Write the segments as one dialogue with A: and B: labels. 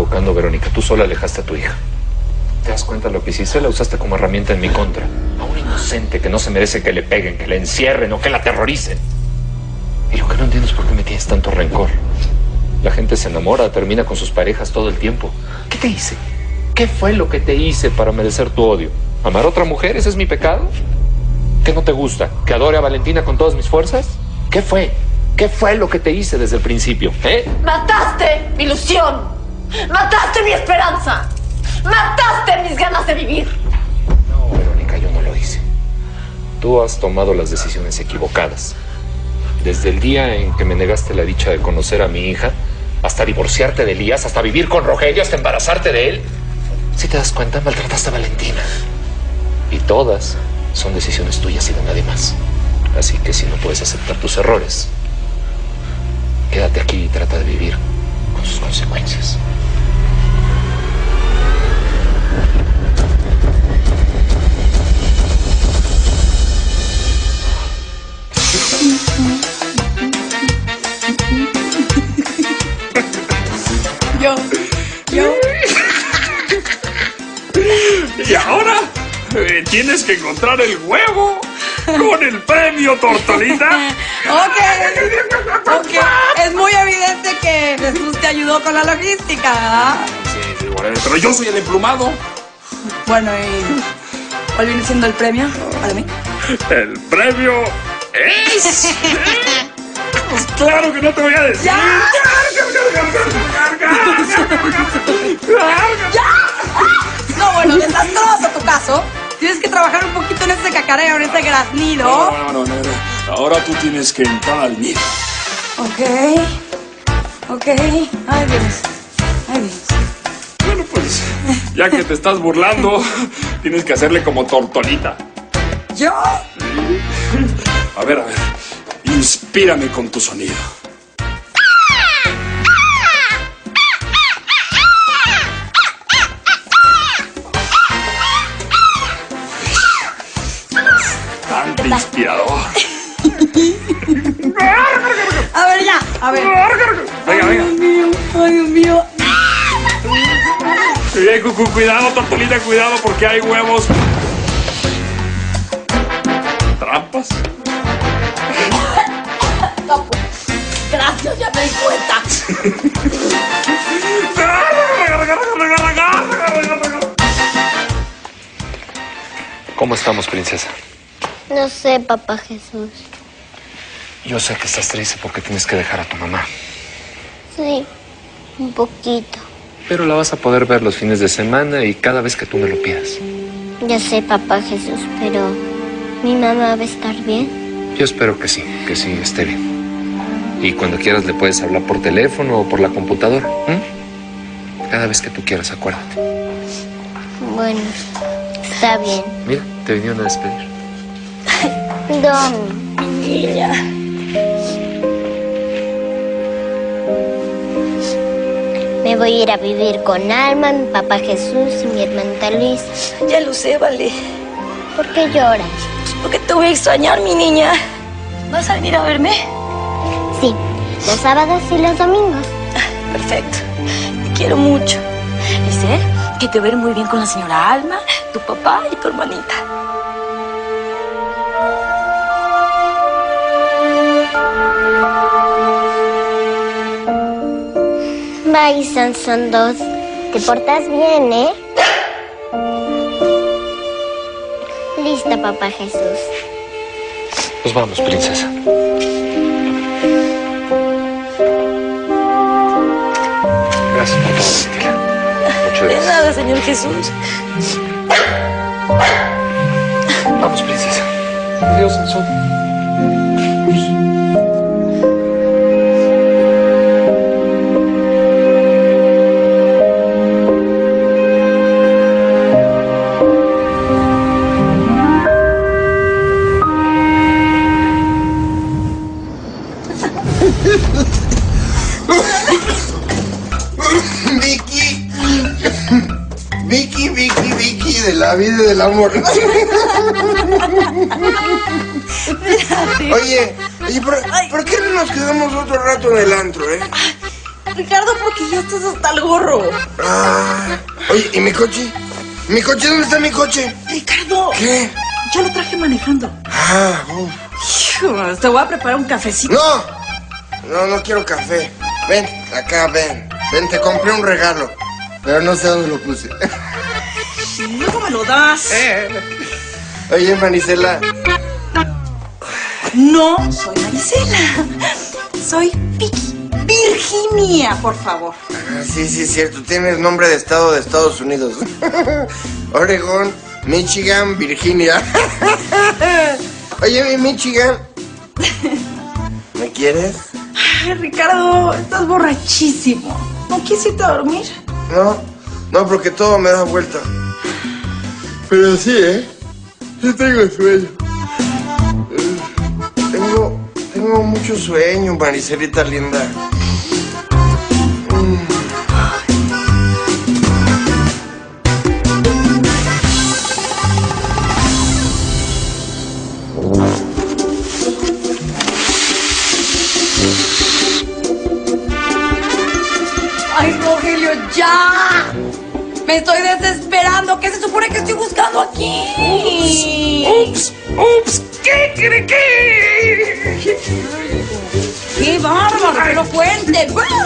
A: equivocando, Verónica. Tú sola alejaste a tu hija. ¿Te das cuenta de lo que hiciste? La usaste como herramienta en mi contra. A una inocente que no se merece que le peguen, que la encierren o que la aterroricen. Y lo que no entiendo es por qué me tienes tanto rencor. La gente se enamora, termina con sus parejas todo el tiempo. ¿Qué te hice? ¿Qué fue lo que te hice para merecer tu odio? ¿Amar a otra mujer? ¿Ese es mi pecado? ¿Qué no te gusta? ¿Que adore a Valentina con todas mis fuerzas? ¿Qué fue? ¿Qué fue lo que te hice desde el principio?
B: Mataste mi ilusión. Mataste mi esperanza. Mataste mis ganas de vivir.
A: No, Verónica, yo no lo hice. Tú has tomado las decisiones equivocadas. Desde el día en que me negaste la dicha de conocer a mi hija, hasta divorciarte de Elías, hasta vivir con Rogelio, hasta embarazarte de él. Si te das cuenta, maltrataste a Valentina. Y todas son decisiones tuyas y de nadie más. Así que si no puedes aceptar tus errores, quédate aquí y trata de vivir con sus consecuencias.
C: Yo. Y ahora tienes que encontrar el huevo con el premio Tortolita.
D: Ok. Es muy evidente que Jesús te ayudó con la logística, ¿verdad?
C: Sí, pero yo soy el emplumado.
D: Bueno, ¿y cuál viene siendo el premio para mí?
C: El premio es... Pues claro que no te voy a decir.
D: ¡Ya! No, bueno, desastroso tu caso. Tienes que trabajar un poquito en ese cacareo, en ese graznido.
C: No. Ahora tú tienes que entrar al mío.
D: Ok. Ay, Dios.
C: Bueno, pues, ya que te estás burlando, tienes que hacerle como Tortolita.
D: ¿Yo?
C: A ver. Inspírame con tu sonido. Bastante inspirador.
D: A ver, ya. A ver.
C: Venga.
D: Ay, Dios mío.
C: Cuidado, Tortolita, cuidado, porque hay huevos. ¿Trampas?
B: No, pues, gracias, ya me di cuenta.
A: ¿Cómo estamos, princesa?
E: No sé, papá Jesús.
A: Yo sé que estás triste porque tienes que dejar a tu mamá.
E: Sí, un poquito.
A: Pero la vas a poder ver los fines de semana y cada vez que tú me lo pidas.
E: Ya sé, papá Jesús, pero ¿mi mamá va a estar bien?
A: Yo espero que sí esté bien. Y cuando quieras le puedes hablar por teléfono o por la computadora. Cada vez que tú quieras, acuérdate.
E: Bueno, está bien.
A: Mira, te vinieron a despedir.
E: Domi.
B: Mi niña.
E: Me voy a ir a vivir con Alma, mi papá Jesús y mi hermanita Luisa.
B: Ya lo sé, vale.
E: ¿Por qué lloras?
B: Pues porque te voy a extrañar, mi niña. ¿Vas a venir a verme?
E: Sí, los sábados y los domingos.
B: Perfecto. Te quiero mucho. Y sé que te va a ir muy bien con la señora Alma, tu papá y tu hermanita.
E: Bye, Sansón 2. Te portas bien, ¿eh? Lista, papá Jesús.
A: Pues vamos, princesa. Gracias por todo, Cecilia. Muchas
B: De
A: gracias.
B: nada, señor Jesús.
A: Vamos, princesa. Adiós, Sansón.
F: Vicky de la vida y del amor. Oye, ¿por qué no nos quedamos otro rato en el antro,
D: Ricardo, porque ya estás hasta el gorro.
F: Ah, oye, ¿y mi coche? ¿Mi coche? ¿Dónde está mi coche?
D: Ricardo.
F: ¿Qué?
D: Ya lo traje manejando.
F: Ah,
D: Hijo, te voy a preparar un cafecito.
F: No quiero café. Ven, acá, ven. Ven, te compré un regalo. Pero no sé dónde lo puse.
D: Luego me lo das.
F: Oye, Marisela.
D: No soy Marisela. Soy Vicky. Virginia, por favor.
F: Ah, sí, es cierto. Tienes nombre de estado de Estados Unidos. Oregón, Michigan, Virginia. Oye, mi Michigan. ¿Me quieres?
D: Ay, Ricardo, estás borrachísimo. ¿No quieres irte a dormir?
F: No, porque todo me da vuelta. Pero sí, yo tengo sueño. Tengo mucho sueño, Maricelita linda.
D: Ay, Rogelio, ya. Me estoy desesperando. ¿Qué se supone que estoy buscando aquí?
C: Ups. ¿Qué cree que?
D: ¡Qué bárbaro! ¡Que lo cuente!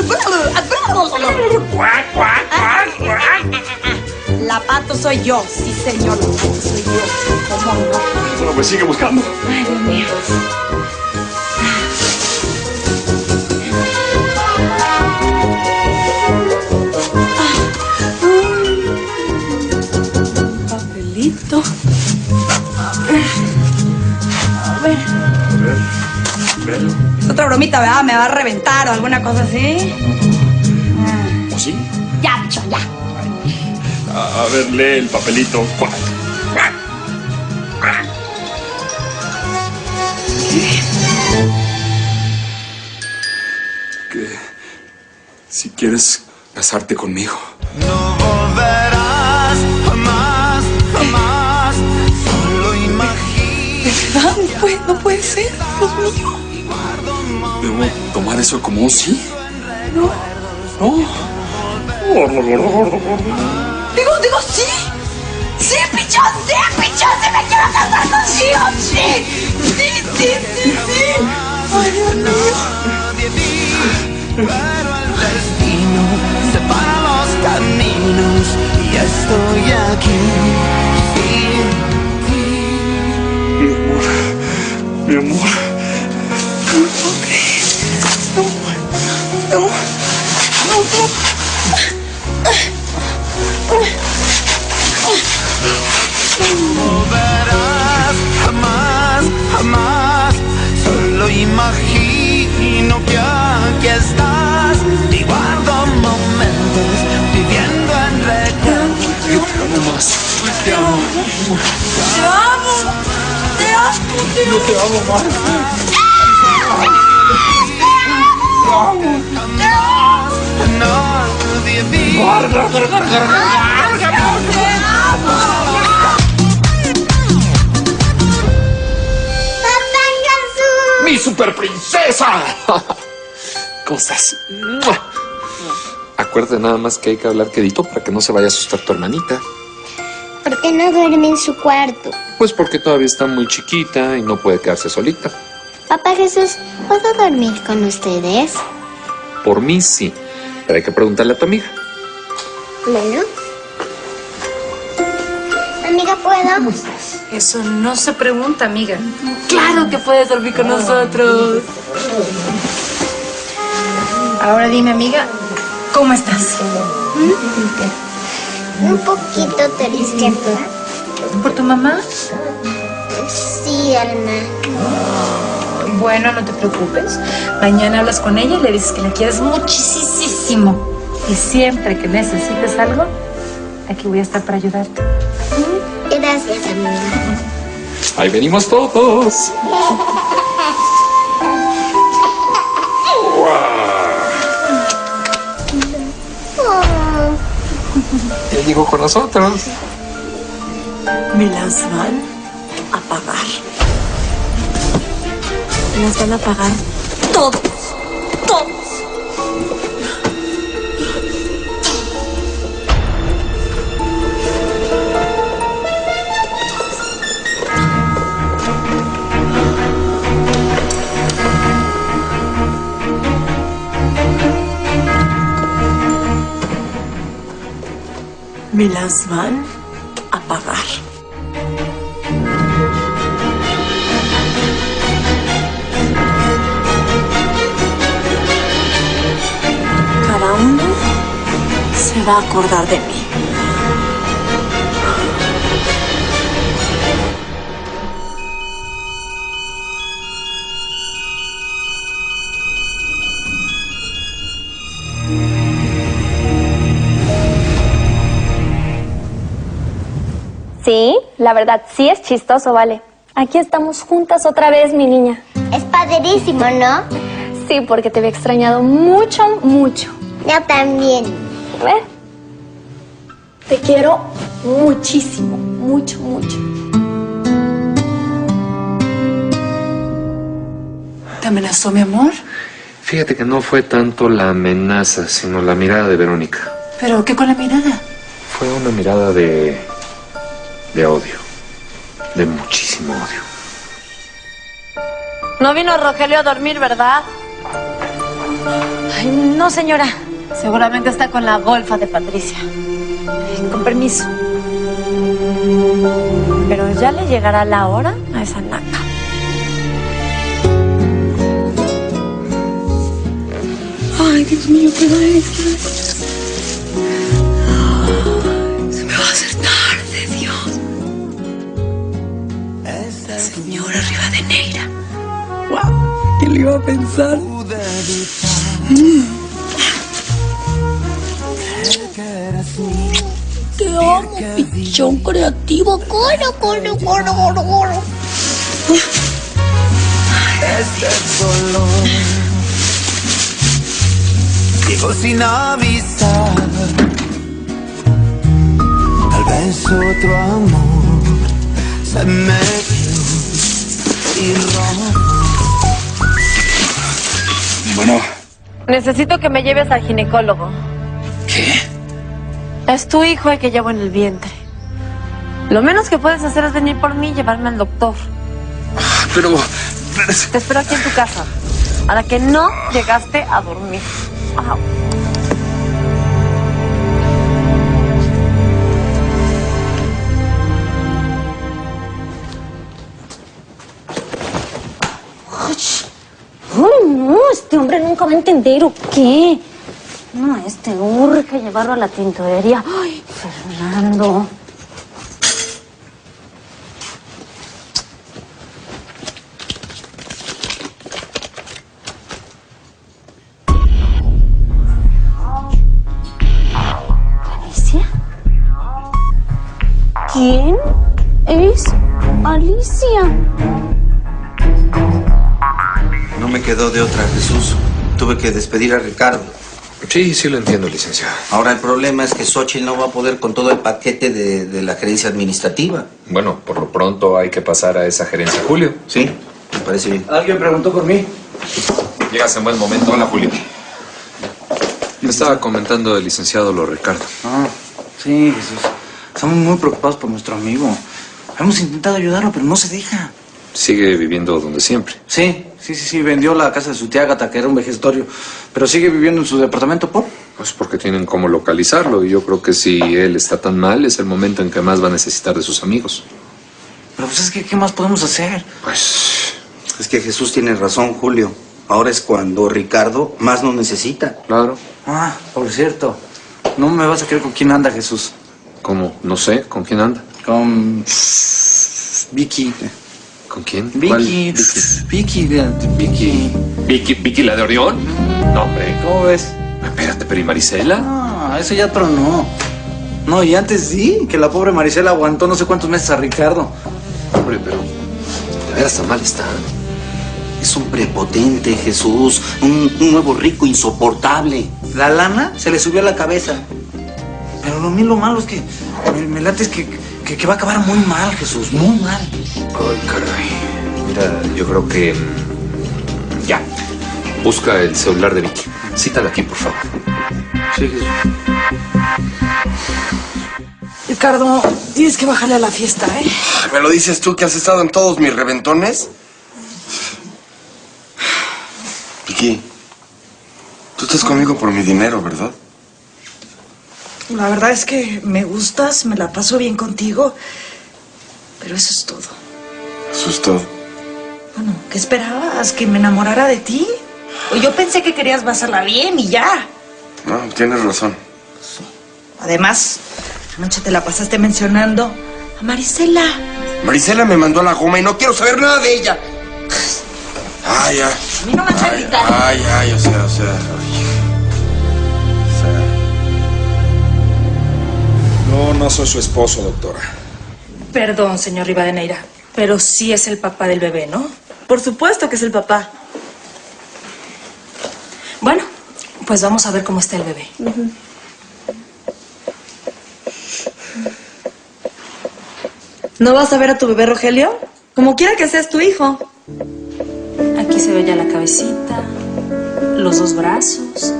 D: La Pato soy yo. Sí, señor, la Pato soy yo. ¿Cómo no?
C: Bueno, pues sigue buscando.
D: Ay, Dios mío. Papelito. A ver. Es otra bromita, ¿verdad? Me va a reventar o alguna cosa así.
C: ¿O sí?
D: Ya, pichón, ya.
C: A ver, lee el papelito. Que si quieres casarte conmigo.
G: No volverás jamás, solo imagina.
D: No puede ser, Dios mío.
C: ¿Debo tomar eso como un sí?
D: No. Digo, sí. Sí, pichón, sí, me quiero casar contigo, sí. Sí. Ay, Dios mío.
G: Nadie vi, pero el destino separa los caminos y estoy aquí sin ti.
C: Mi amor.
D: No.
G: Volverás jamás, solo imagino que aquí estás y guardo momentos viviendo en recuerdos.
C: Yo te amo más. Te amo. Yo te amo más.
G: Nadie vi.
A: ¡Mi superprincesa! ¿Cómo estás? Acuérdate nada más que hay que hablar quedito para que no se vaya a asustar tu hermanita.
E: ¿Por qué no duerme en su cuarto?
A: Pues porque todavía está muy chiquita y no puede quedarse solita.
E: Papá Jesús, ¿puedo dormir con ustedes?
A: Por mí sí, pero hay que preguntarle a tu amiga.
E: Bueno. Amiga, ¿puedo?
B: Eso no se pregunta, amiga. Claro que puedes dormir con nosotros. Ahora dime, amiga, ¿cómo estás?
E: Un poquito triste.
B: ¿Por tu mamá?
E: Sí, Alma.
B: Bueno, no te preocupes. Mañana hablas con ella y le dices que la quieres muchísimo. Y siempre que necesites algo, aquí voy a estar para ayudarte.
E: Gracias, amiga.
A: Ahí venimos todos. Ya llegó con nosotros.
B: Me las van a pagar. Me las van a pagar todos.
D: Me las van a pagar. Cada uno se va a acordar de mí.
H: Sí, la verdad sí es chistoso, vale. Aquí estamos juntas otra vez, mi niña.
E: Es padrísimo, ¿no?
H: Sí, porque te había extrañado mucho, mucho.
E: Yo también.
H: ¿Ves? Te quiero muchísimo, mucho, mucho.
B: ¿Te amenazó, mi amor?
A: Fíjate que no fue tanto la amenaza, sino la mirada de Verónica.
B: ¿Pero qué con la mirada?
A: Fue una mirada de odio. De muchísimo odio.
I: No vino Rogelio a dormir, ¿verdad?
H: Ay, no, señora.
I: Seguramente está con la golfa de Patricia.
H: Con permiso.
I: Pero ya le llegará la hora a esa naca.
D: Ay, Dios mío, pero se me va a hacer tarde, Dios. La señora Rivadeneira. Wow, ¿quién lo iba a pensar? Te amo, pichón creativo. Coro.
G: Este dolor llegó sin avisar. Tal vez otro amor se metió y robó.
C: Bueno,
I: Necesito que me lleves al ginecólogo.
C: ¿qué?
I: Es tu hijo el que llevo en el vientre. Lo menos que puedes hacer es venir por mí y llevarme al doctor.
C: Pero...
I: Te espero aquí en tu casa. A la que no llegaste a dormir. Au.
H: Ay, no, este hombre nunca va a entender, ¿o qué? No, urge llevarlo a la tintorería. Ay, Fernando. ¿Alicia? ¿Quién es Alicia?
F: No me quedó de otra, Jesús. Tuve que despedir a Ricardo.
A: Sí, sí lo entiendo, licenciado.
F: Ahora el problema es que Xochitl no va a poder con todo el paquete de la gerencia administrativa.
A: Bueno, por lo pronto hay que pasar a esa gerencia, Julio.
F: Sí, me parece bien.
J: ¿Alguien preguntó por mí?
A: Llegas en buen momento. Hola, Julio. Me estaba comentando el licenciado lo Ricardo.
J: Ah, sí, Jesús. Estamos muy preocupados por nuestro amigo. Hemos intentado ayudarlo, pero no se deja.
A: Sigue viviendo donde siempre.
J: Sí. Vendió la casa de su tía Agatha, que era un vejestorio. Pero sigue viviendo en su departamento, ¿por?
A: Pues porque tienen cómo localizarlo. Y yo creo que si él está tan mal, es el momento en que más va a necesitar de sus amigos.
J: Pero pues es que, ¿qué más podemos hacer?
A: Pues...
F: Es que Jesús tiene razón, Julio. Ahora es cuando Ricardo más nos necesita.
A: Claro.
J: Ah, por cierto. No me vas a creer con quién anda, Jesús.
A: ¿Cómo? No sé. ¿Con quién anda?
J: Con... Vicky.
A: ¿Con quién?
J: Vicky.
A: ¿Vicky la de Orión? No, hombre.
J: ¿Cómo ves?
A: Espérate, pero ¿y Marisela?
J: Ah, eso ya tronó. No, y antes sí, que la pobre Marisela aguantó no sé cuántos meses a Ricardo.
A: Hombre, pero... ¿de veras tan mal está?
F: Es un prepotente, Jesús. Un nuevo rico insoportable.
J: La lana se le subió a la cabeza. Pero lo malo es que... Me late es que va a acabar muy mal, Jesús. Muy mal.
A: Ay, caray. Mira, yo creo que... ya. Busca el celular de Vicky. Cítala aquí, por favor.
J: Sí, Jesús.
D: Ricardo, tienes que bajarle a la fiesta, ¿eh?
F: ¿Me lo dices tú que has estado en todos mis reventones? Vicky, tú estás conmigo por mi dinero, ¿verdad?
K: La verdad es que me gustas, me la paso bien contigo, pero eso es todo.
F: Eso es todo.
K: Bueno, ¿qué esperabas? ¿Que me enamorara de ti? O yo pensé que querías pasarla bien y ya.
F: No, tienes razón.
K: Además, anoche te la pasaste mencionando a Marisela.
F: Marisela me mandó a la goma y no quiero saber nada de ella. Ay, ya.
K: A mí no me vas a gritar.
F: Ay, o sea.
C: No soy su esposo, doctora.
B: Perdón, señor Rivadeneira, pero sí es el papá del bebé, ¿no?
I: Por supuesto que es el papá.
B: Bueno, pues vamos a ver cómo está el bebé.
I: ¿No vas a ver a tu bebé, Rogelio? Como quiera que seas tu hijo.
B: Aquí se ve ya la cabecita, los dos brazos.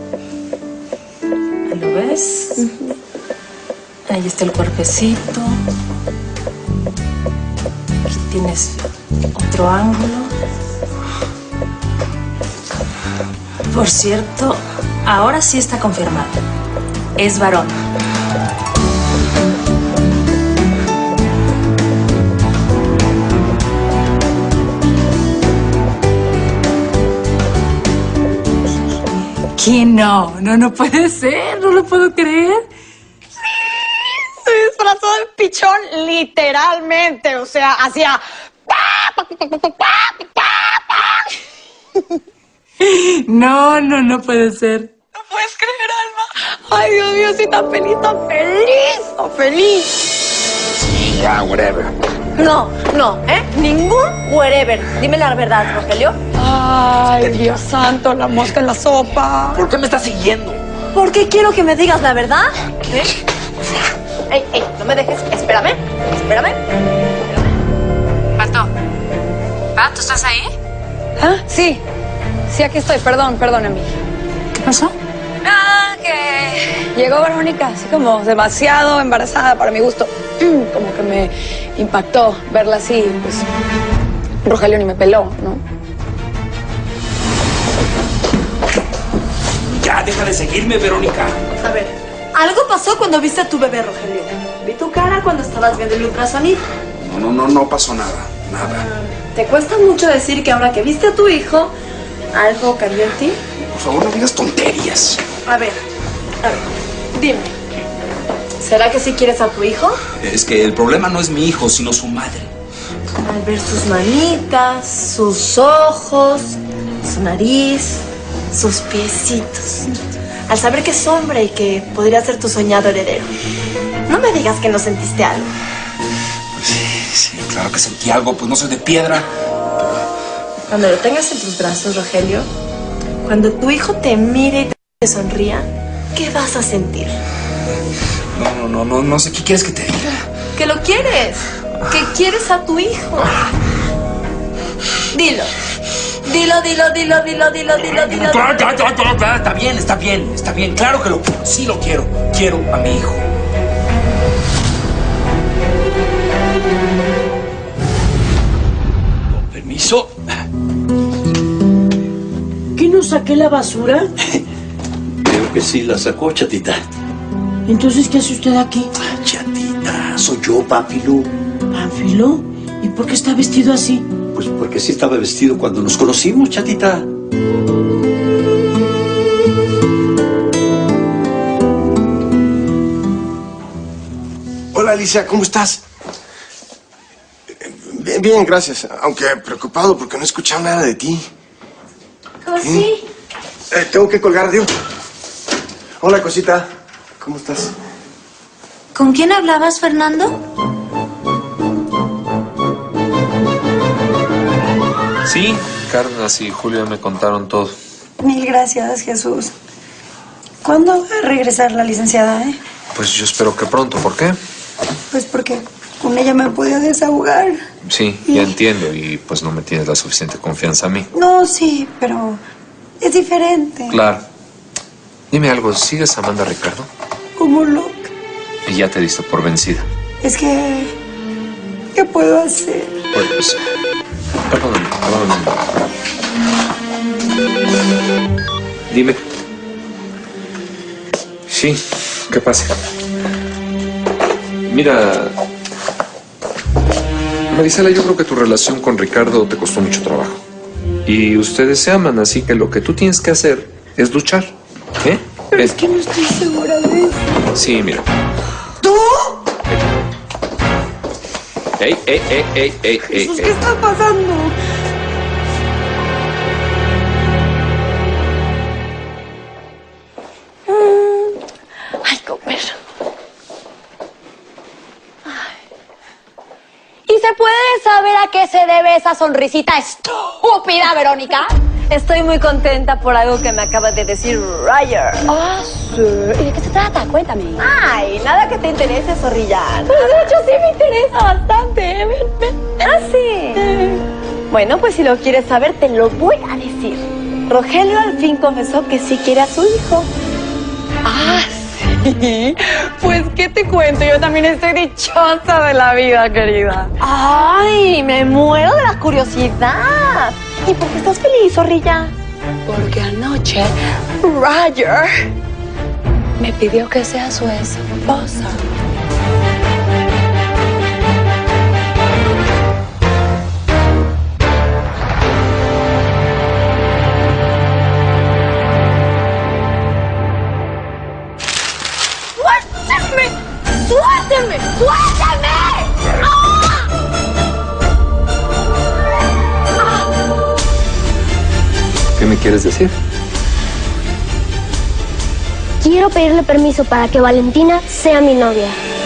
B: ¿Lo ves? Ahí está el cuerpecito. Aquí tienes otro ángulo. Por cierto, ahora sí está confirmado. Es varón. ¿Quién no? No puede ser, no lo puedo creer.
L: Se disfrazó de pichón literalmente, o sea, hacía...
B: No puede ser.
L: No puedes creer, Alma. Ay, Dios mío, estoy tan feliz.
A: Sí, ya, whatever.
I: No, ningún wherever. Dime la verdad, Rogelio.
L: Ay, Dios santo, la mosca en la sopa.
J: ¿Por qué me estás siguiendo?
I: Porque quiero que me digas la verdad. Ey, no me dejes. Espérame.
B: Pato. ¿Pato, estás ahí?
L: ¿Ah? Sí, aquí estoy. Perdóname.
B: ¿Qué pasó?
L: Ah, que llegó Verónica, así como demasiado embarazada para mi gusto. Como que me impactó verla así, pues Rogelio ni me peló, ¿no?
J: Ya, deja de seguirme, Verónica.
I: A ver, algo pasó cuando viste a tu bebé, Rogelio. Vi tu cara cuando estabas viendo el ultrasonido.
C: No pasó nada.
I: ¿Te cuesta mucho decir que ahora que viste a tu hijo, algo cambió en ti?
C: Por favor, no digas tonterías.
I: A ver, dime. ¿Será que sí quieres a tu hijo?
J: Es que el problema no es mi hijo, sino su madre.
I: Al ver sus manitas, sus ojos, su nariz, sus piecitos. Al saber que es hombre y que podría ser tu soñado heredero. No me digas que no sentiste algo.
J: Sí, claro que sentí algo, pues no soy de piedra.
I: Cuando lo tengas en tus brazos, Rogelio, cuando tu hijo te mire y te sonría, ¿qué vas a sentir?
J: No sé qué quieres que te diga.
I: Que lo quieres, que quieres a tu hijo. Dilo. Dilo.
J: Está bien. Claro que lo quiero, sí lo quiero. Quiero a mi hijo.
M: Con permiso.
N: ¿Que no saqué la basura?
M: Creo que sí la sacó, chatita.
N: Entonces, ¿qué hace usted aquí?
M: Chatita, soy yo, Pánfilo.
N: ¿Pánfilo? ¿Y por qué está vestido así?
M: Pues porque sí estaba vestido cuando nos conocimos, chatita.
F: Hola, Alicia, ¿cómo estás? Bien, gracias. Aunque preocupado porque no he escuchado nada de ti.
H: ¿Oh, sí?
F: Tengo que colgar, adiós. Hola, cosita. ¿Cómo estás?
H: ¿Con quién hablabas, Fernando?
A: Sí, Cárdenas y Julio me contaron todo.
K: Mil gracias, Jesús. ¿Cuándo va a regresar la licenciada,
A: Pues yo espero que pronto. ¿Por qué?
K: Pues porque con ella me podía desahogar.
A: Sí, ya entiendo. Y pues no me tienes la suficiente confianza a mí.
K: No, sí, pero es diferente.
A: Claro. Dime algo, ¿sigues amando a Ricardo?
K: Como loca.
A: Y ya te diste por vencida.
K: Es que... ¿qué puedo hacer?
A: Pues... Perdóname. Dime. Sí, ¿Qué pasa? Mira, Marisela, yo creo que tu relación con Ricardo te costó mucho trabajo. Y ustedes se aman, así que lo que tú tienes que hacer es luchar. ¿Eh?
L: Pero es que no estoy segura de eso.
A: Sí, mira.
L: ¿Tú?
A: ¡Ey!
L: Jesús, ¿qué está pasando? Ay, comer.
O: ¿Y se puede saber a qué se debe esa sonrisita estúpida, Verónica?
I: Estoy muy contenta por algo que me acaba de decir Roger.
O: Ah, sí. ¿Y de qué se trata? Cuéntame.
I: Ay, nada que te interese, zorrilla.
O: Pues de hecho sí me interesa bastante. Ven.
I: ¿Ah, sí? Bueno, pues si lo quieres saber, te lo voy a decir. Rogelio al fin confesó que sí quiere a su hijo.
L: Ah, sí. Pues, ¿qué te cuento? Yo también estoy dichosa de la vida, querida.
I: Ay, me muero de la curiosidad. ¿Y por qué estás feliz, zorrilla?
L: Porque anoche Roger me pidió que sea su esposa.
O: ¡Suélteme! ¡Suélteme! ¡Suélteme!
A: ¿Qué me quieres decir?
E: Quiero pedirle permiso para que Valentina sea mi novia.